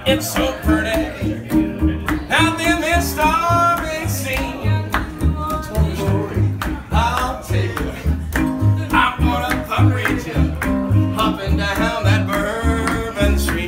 It's so pretty out there in this starry sea. I told a story, I'll tell you. I'm gonna read you up and down that Bourbon Street.